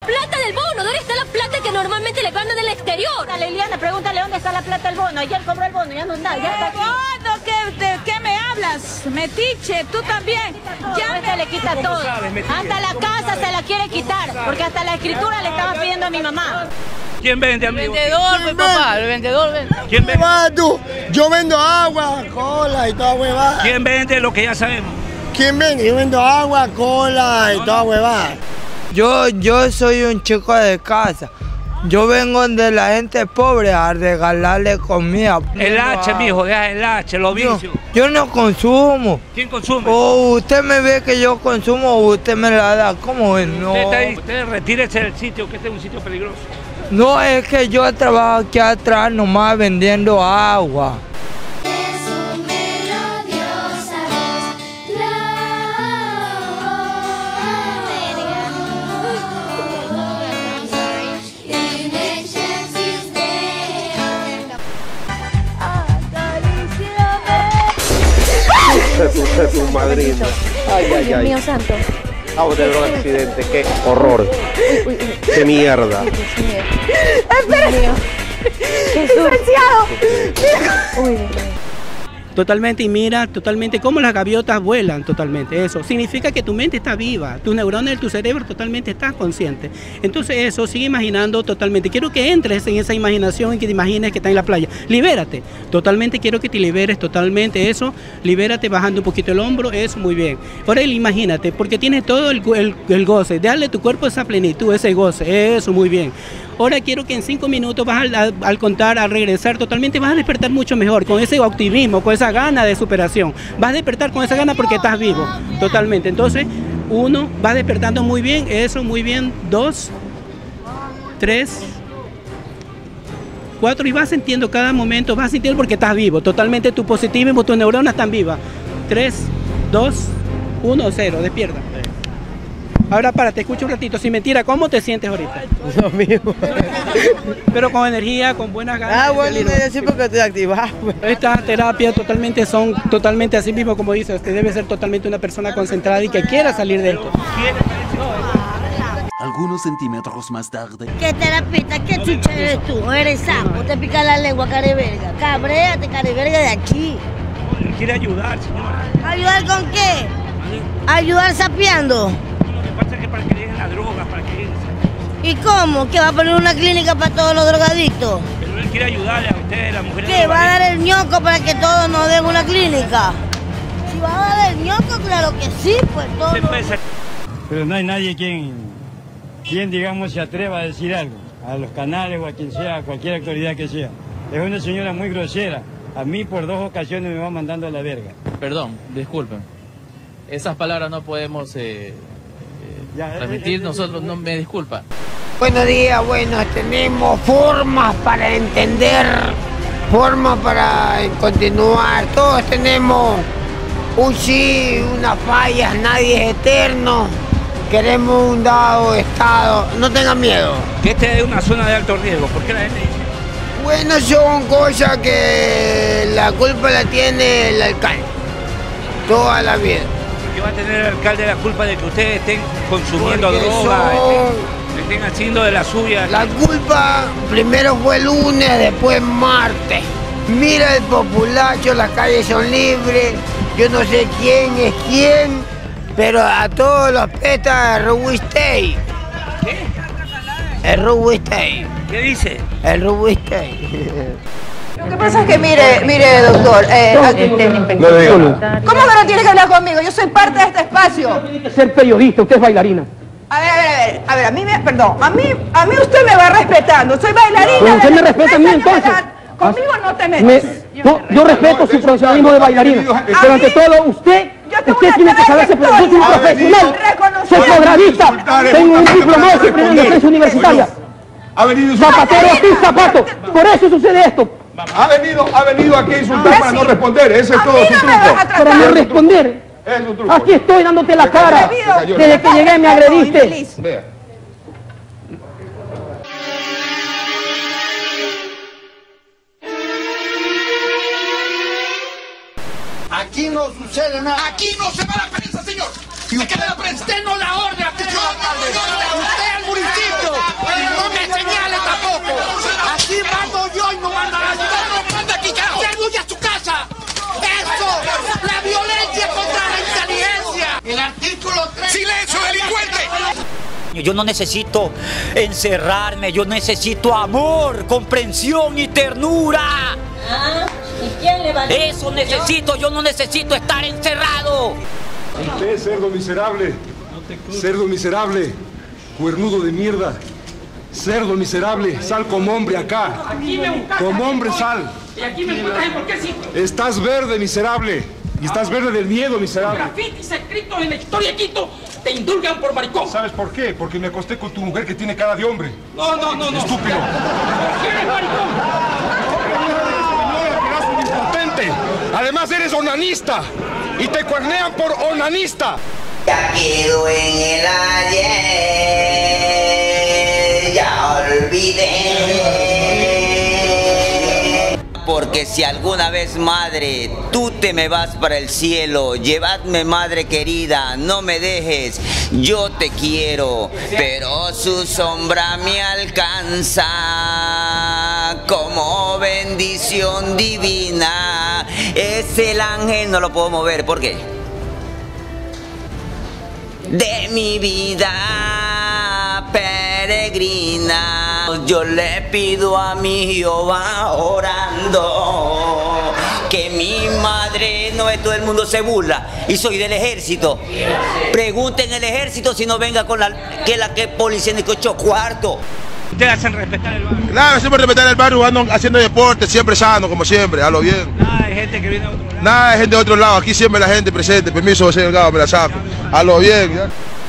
plata del bono? ¿Dónde está la plata que normalmente le mandan del exterior? Dale, Liliana, pregúntale dónde está la plata del bono. Ayer cobró el bono, ya no está, ya está aquí. Bono, ¿qué me hablas? Metiche, tú también. Ya se le quita todo. Hasta la casa se la quiere quitar, porque hasta la escritura le estaba pidiendo a mi mamá. ¿Quién vende, amigo? El vendedor, pues, papá, el vendedor vende. ¿Quién vende? Yo vendo agua, cola y toda huevada. ¿Quién vende lo que ya sabemos? ¿Quién vende? Yo vendo agua, cola y toda huevada. Yo soy un chico de casa. Yo vengo de la gente pobre a regalarle comida. El H, mijo, deja el H, los vicios. Yo no consumo. ¿Quién consume? O usted me ve que yo consumo o usted me la da. ¿Cómo es? No. Usted retírese del sitio, que este es un sitio peligroso. No, es que yo trabajo aquí atrás nomás vendiendo agua. Tu madrina. Ay, Dios mío santo. Acabo de ver un accidente, qué horror. Qué mierda. ¡Espera! ¡Licenciado! Uy, Totalmente, y mira totalmente cómo las gaviotas vuelan totalmente. Eso significa que tu mente está viva, tus neuronas de tu cerebro totalmente están conscientes. Entonces eso, sigue imaginando totalmente. Quiero que entres en esa imaginación y que te imagines que estás en la playa. Libérate, totalmente quiero que te liberes totalmente eso. Libérate bajando un poquito el hombro, eso muy bien. Ahora imagínate, porque tienes todo el goce, darle a tu cuerpo esa plenitud, ese goce, eso muy bien. Ahora quiero que en 5 minutos vas al contar, al regresar totalmente, vas a despertar mucho mejor, con ese optimismo, con esa gana de superación. Vas a despertar con esa gana porque estás vivo, totalmente. Entonces, 1, vas despertando muy bien, eso muy bien, 2, 3, 4, y vas sintiendo cada momento, vas sintiendo porque estás vivo, totalmente tu positivismo, tus neuronas están vivas. 3, 2, 1, 0, despierta. Ahora para, te escucho un ratito, sin mentira, ¿cómo te sientes ahorita? Lo mismo. Pero con energía, con buenas ganas. Bueno, sí, porque estoy activado. Estas terapias totalmente son totalmente así mismo, como dice, usted debe ser totalmente una persona concentrada y que quiera salir de esto. Algunos centímetros más tarde. ¿Qué terapista? ¿Qué chucha eres tú? ¿Eres sapo? Te pica la lengua, careverga. Cabréate, careverga, de aquí. Quiere ayudar, señora. ¿Ayudar con qué? ¿Ayudar sapeando? Que para que dejen la droga, para que... ¿Y cómo? ¿Que va a poner una clínica para todos los drogadictos? Pero él quiere ayudarle a ustedes, las mujeres. ¿Qué? ¿Va a dar el ñoco para que todos nos den una clínica? Si va a dar el ñoco, claro que sí, pues todo. Pero no hay nadie quien digamos se atreva a decir algo, a los canales o a quien sea, a cualquier autoridad que sea. Es una señora muy grosera. A mí por 2 ocasiones me va mandando a la verga. Perdón, disculpen. Esas palabras no podemos transmitir, nosotros, no me disculpa. Buenos días, bueno, tenemos formas para entender, formas para continuar. Todos tenemos un sí, unas fallas, nadie es eterno. Queremos un dado estado, no tengan miedo. Que esta es una zona de alto riesgo, ¿por qué la gente dice? Bueno, son cosas que la culpa la tiene el alcalde, toda la vida. Porque va a tener el alcalde la culpa de que ustedes estén consumiendo droga, estén haciendo de la suya. La culpa primero fue el lunes, después martes. Mira el populacho, las calles son libres, yo no sé quién es quién, pero a todos los petas el Rubistey. ¿Qué? El Rubistey. ¿Qué dice? El Rubistey. Lo que pasa es que, mire, doctor, No le diga. ¿cómo que no tiene que hablar conmigo? Yo soy parte de este espacio. Ser periodista, usted es bailarina. A ver, a mí usted me va respetando, soy bailarina. Bueno, usted me respeta a mí entonces. Conmigo no te metes. Yo respeto su profesionalismo de bailarina, pero ante todo usted tiene que saberse, pero yo soy un profesional, soy programista, tengo un diplomado superior en docencia universitaria. Zapatero sin zapato, por eso sucede esto. Ha venido aquí a insultar para no responder, ese es todo su truco. Para no responder, Es su truco. aquí estoy dándote la cara, desde que llegué me agrediste. Vea. Aquí no sucede nada. Aquí no se va la prensa, señor. Es que la prensa no la orden. Usted al municipio. mando yo y no manda nadie. No manda aquí, carajo. ¡Renuncie a su casa! ¡Eso! ¡La violencia contra la inteligencia! El artículo 3. ¡Silencio, delincuente! Yo no necesito encerrarme, yo necesito amor, comprensión y ternura. Ah, ¿y quién le va a decir? Eso necesito, yo no necesito estar encerrado. Usted, cerdo miserable, cerdo miserable, cuernudo de mierda, cerdo miserable, sal como hombre acá. Como hombre sal. Y aquí me encuentras en por qué sí. Estás verde, miserable. Y estás verde del miedo, miserable. Grafitis escritos en la historia de Quito te indulgan por maricón. ¿Sabes por qué? Porque me acosté con tu mujer que tiene cara de hombre. No. Estúpido. ¿Por qué eres maricón? Eres un impotente. Además eres onanista. Y te cuernean por onanista. Ya quedo en el ayer, ya olvidé. Porque si alguna vez, madre, tú te me vas para el cielo, llévame, madre querida, no me dejes, yo te quiero, pero su sombra me alcanza como bendición divina. Es el ángel, no lo puedo mover, ¿por qué? De mi vida peregrina, yo le pido a mi Jehová orando que mi madre, no es todo el mundo se burla y soy del ejército. Pregunten el ejército si no venga con la que policía ni 8 cuartos. Ustedes hacen respetar el barrio. Claro, siempre respetar el barrio, ando haciendo deporte, siempre sano, como siempre, a lo bien. Nada de gente que viene de otro lado. Nada de gente de otro lado, aquí siempre la gente presente, permiso, señor Delgado, me la saco. A lo bien, ¿ya?